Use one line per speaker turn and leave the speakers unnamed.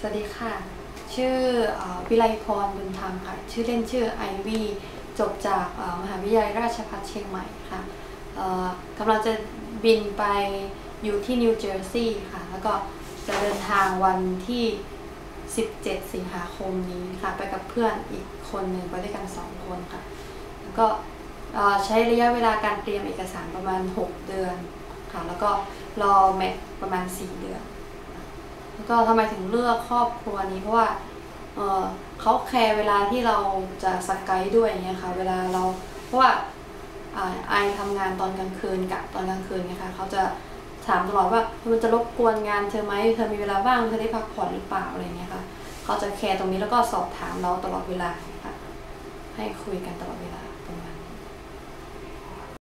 สวัสดีค่ะชื่อวิไลพรบุญธรรมค่ะชื่อเล่นชื่อไอวี่จบจากมหาวิทยาลัยราชภัฏเชียงใหม่ค่ะกำลังจะบินไปอยู่ที่นิวเจอร์ซีย์ค่ะแล้วก็จะเดินทางวันที่17 สิงหาคมนี้ค่ะไปกับเพื่อนอีกคนหนึ่งไปด้วยกัน2 คนค่ะแล้วก็ใช้ระยะเวลาการเตรียมเอกสารประมาณ6 เดือนค่ะแล้วก็รอแมทประมาณ4 เดือนแล้วก็ทำไมถึงเลือกครอบครัวนี้เพราะว่าเขาแคร์เวลาที่เราจะสกายด้วยอย่างเงี้ยค่ะเวลาเราเพราะว่าไอทำงานตอนกลางคืนกับตอนกลางคืนนะคะเขาจะถามตลอดว่ามันจะรบกวนงานเธอไหมเธอมีเวลาว่างเธอได้พักผ่อนหรือเปล่าอะไรเงี้ยค่ะเขาจะแคร์ตรงนี้แล้วก็สอบถามเราตลอดเวลาค่ะให้คุยกันตลอดเวลา